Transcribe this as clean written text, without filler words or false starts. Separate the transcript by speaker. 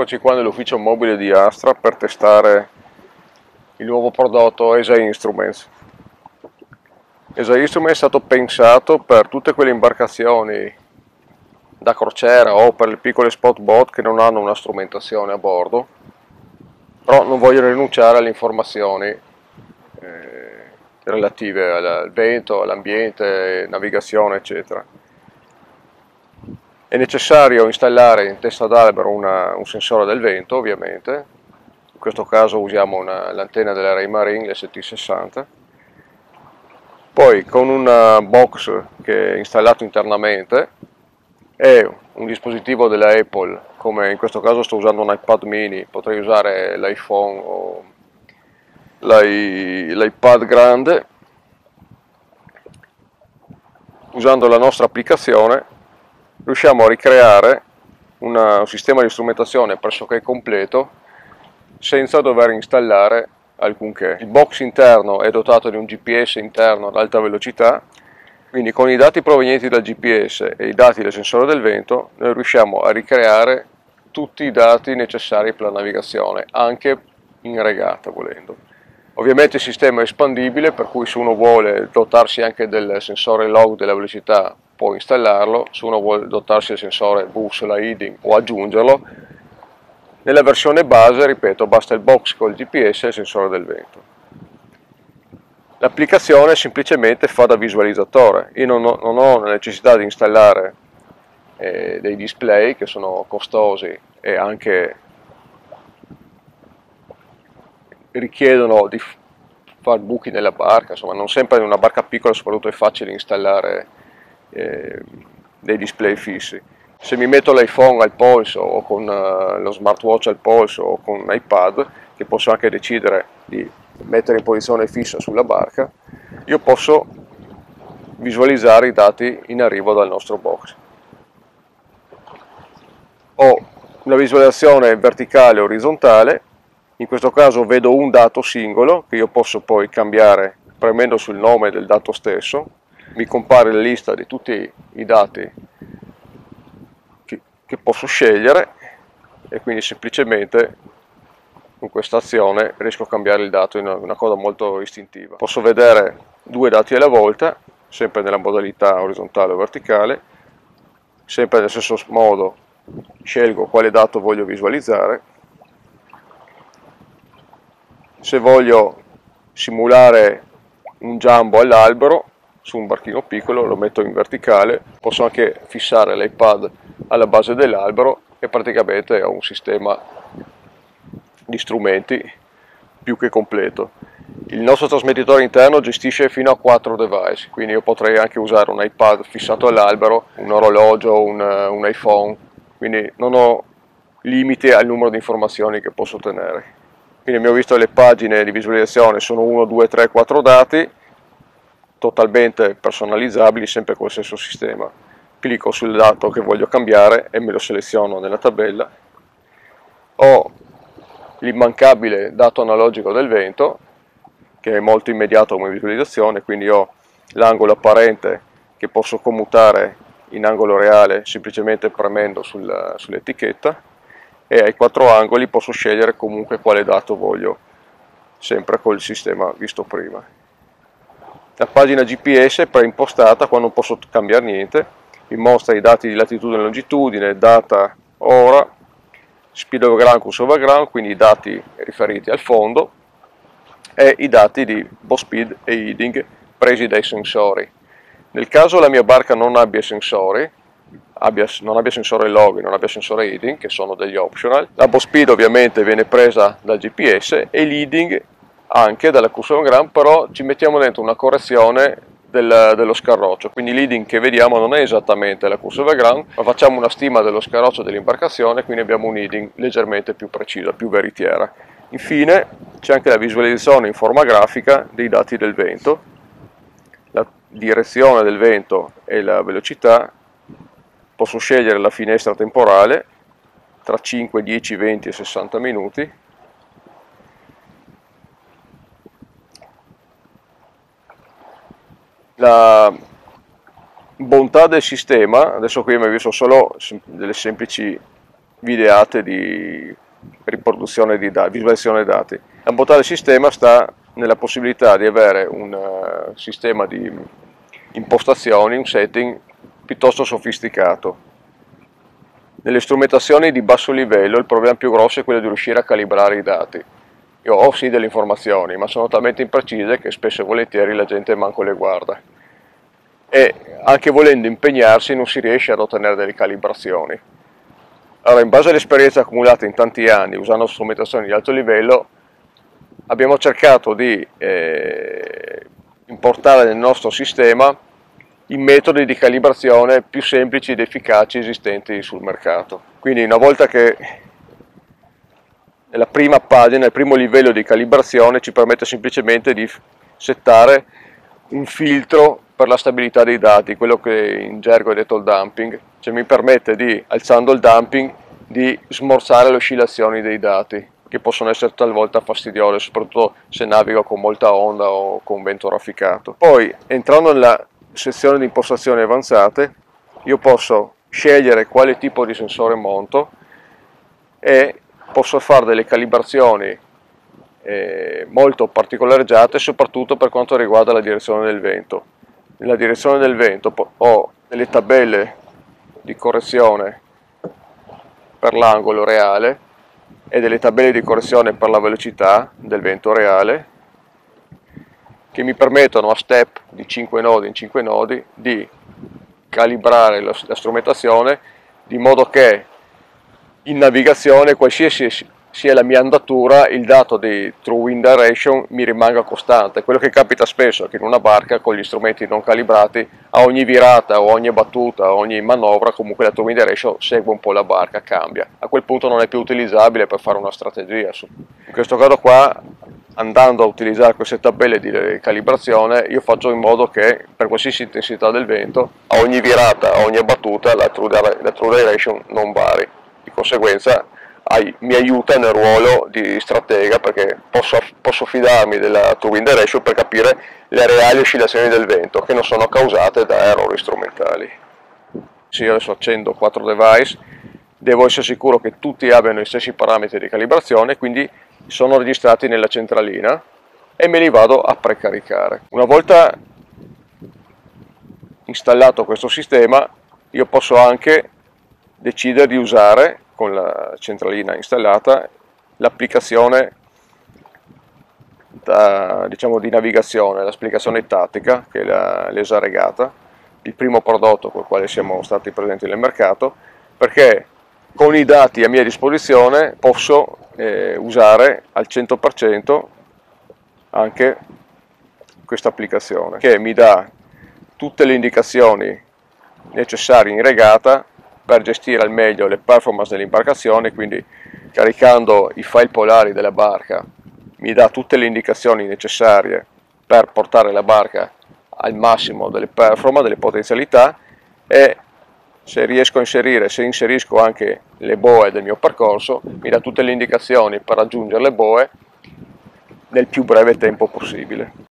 Speaker 1: Eccoci qua nell'ufficio mobile di Astra per testare il nuovo prodotto ESA Instruments. ESA Instruments è stato pensato per tutte quelle imbarcazioni da crociera o per le piccole spot boat che non hanno una strumentazione a bordo, però non vogliono rinunciare alle informazioni relative al vento, all'ambiente, navigazione, eccetera. È necessario installare in testa d'albero un sensore del vento, ovviamente. In questo caso usiamo l'antenna della Raymarine, l'ST60. Poi con un box che è installato internamente e un dispositivo della Apple, come in questo caso sto usando un iPad mini, potrei usare l'iPhone o l'iPad grande. Usando la nostra applicazione riusciamo a ricreare un sistema di strumentazione pressoché completo senza dover installare alcunché. Il box interno è dotato di un GPS interno ad alta velocità, quindi con i dati provenienti dal GPS e i dati del sensore del vento noi riusciamo a ricreare tutti i dati necessari per la navigazione, anche in regata volendo. Ovviamente il sistema è espandibile, per cui se uno vuole dotarsi anche del sensore log della velocità può installarlo, se uno vuole dotarsi del sensore bussola, heading o aggiungerlo. Nella versione base, ripeto, basta il box col GPS e il sensore del vento. L'applicazione semplicemente fa da visualizzatore. Io non ho la necessità di installare dei display che sono costosi e anche richiedono di fare buchi nella barca, insomma non sempre in una barca piccola soprattutto è facile installare dei display fissi. Se mi metto l'iPhone al polso o con lo smartwatch al polso o con un iPad, che posso anche decidere di mettere in posizione fissa sulla barca, io posso visualizzare i dati in arrivo dal nostro box. Ho una visualizzazione verticale e orizzontale. In questo caso vedo un dato singolo che io posso poi cambiare premendo sul nome del dato stesso. Mi compare la lista di tutti i dati che posso scegliere e quindi semplicemente con questa azione riesco a cambiare il dato in una cosa molto istintiva. Posso vedere due dati alla volta, sempre nella modalità orizzontale o verticale, sempre nello stesso modo scelgo quale dato voglio visualizzare. Se voglio simulare un jumbo all'albero su un barchino piccolo lo metto in verticale, posso anche fissare l'iPad alla base dell'albero e praticamente ho un sistema di strumenti più che completo. Il nostro trasmettitore interno gestisce fino a 4 device, quindi io potrei anche usare un iPad fissato all'albero, un orologio, un iPhone, quindi non ho limite al numero di informazioni che posso ottenere. Quindi abbiamo visto le pagine di visualizzazione, sono 1, 2, 3, 4 dati, totalmente personalizzabili, sempre con lo stesso sistema. Clicco sul dato che voglio cambiare e me lo seleziono nella tabella. Ho l'immancabile dato analogico del vento, che è molto immediato come visualizzazione, quindi ho l'angolo apparente che posso commutare in angolo reale semplicemente premendo sull'etichetta, e ai 4 angoli posso scegliere comunque quale dato voglio, sempre col sistema visto prima. La pagina GPS è preimpostata, qua non posso cambiare niente, mi mostra i dati di latitudine e longitudine, data, ora, speed of ground, course over ground, quindi i dati riferiti al fondo, e i dati di bow speed e heading presi dai sensori. Nel caso la mia barca non abbia sensori, non abbia sensore log, non abbia sensore heading, che sono degli optional, la bow speed ovviamente viene presa dal GPS e l'heading anche dalla course over ground, però ci mettiamo dentro una correzione dello scarroccio, quindi l'heading che vediamo non è esattamente la course over ground, ma facciamo una stima dello scarroccio dell'imbarcazione, quindi abbiamo un heading leggermente più precisa, più veritiera. Infine c'è anche la visualizzazione in forma grafica dei dati del vento, la direzione del vento e la velocità. Posso scegliere la finestra temporale tra 5, 10, 20 e 60 minuti. La bontà del sistema, adesso qui abbiamo visto solo delle semplici videate di riproduzione di dati, visualizzazione dei dati. La bontà del sistema sta nella possibilità di avere un sistema di impostazioni, un setting piuttosto sofisticato. Nelle strumentazioni di basso livello il problema più grosso è quello di riuscire a calibrare i dati. Io ho sì delle informazioni, ma sono talmente imprecise che spesso e volentieri la gente manco le guarda. E anche volendo impegnarsi non si riesce ad ottenere delle calibrazioni. Allora, in base all'esperienza accumulata in tanti anni usando strumentazioni di alto livello, abbiamo cercato di importare nel nostro sistema i metodi di calibrazione più semplici ed efficaci esistenti sul mercato. Quindi una volta che nella prima pagina, il primo livello di calibrazione ci permette semplicemente di settare un filtro per la stabilità dei dati, quello che in gergo è detto il dumping, cioè mi permette di, alzando il dumping, di smorzare le oscillazioni dei dati, che possono essere talvolta fastidiose, soprattutto se navigo con molta onda o con vento rafficato. Poi, entrando nella sezione di impostazioni avanzate, io posso scegliere quale tipo di sensore monto e posso fare delle calibrazioni molto particolareggiate, soprattutto per quanto riguarda la direzione del vento. Nella direzione del vento ho delle tabelle di correzione per l'angolo reale e delle tabelle di correzione per la velocità del vento reale, che mi permettono a step di 5 nodi in 5 nodi di calibrare la strumentazione di modo che in navigazione, qualsiasi sia la mia andatura, il dato di true wind direction mi rimanga costante. Quello che capita spesso è che in una barca con gli strumenti non calibrati, a ogni virata o ogni battuta o ogni manovra, comunque la true wind direction segue un po' la barca, cambia. A quel punto non è più utilizzabile per fare una strategia. In questo caso qua, andando a utilizzare queste tabelle di calibrazione, io faccio in modo che per qualsiasi intensità del vento, a ogni virata, a ogni battuta, la true direction non vari. Di conseguenza mi aiuta nel ruolo di stratega, perché posso fidarmi della true wind direction per capire le reali oscillazioni del vento che non sono causate da errori strumentali. Se io adesso accendo 4 device, devo essere sicuro che tutti abbiano gli stessi parametri di calibrazione, quindi sono registrati nella centralina e me li vado a precaricare. Una volta installato questo sistema, io posso anche decidere di usare con la centralina installata l'applicazione diciamo di navigazione, l'applicazione tattica, che è l'ESA Regata, il primo prodotto col quale siamo stati presenti nel mercato, perché con i dati a mia disposizione posso usare al 100% anche questa applicazione, che mi dà tutte le indicazioni necessarie in regata per gestire al meglio le performance dell'imbarcazione. Quindi caricando i file polari della barca mi dà tutte le indicazioni necessarie per portare la barca al massimo delle performance, delle potenzialità, e se inserisco anche le boe del mio percorso, mi dà tutte le indicazioni per raggiungere le boe nel più breve tempo possibile.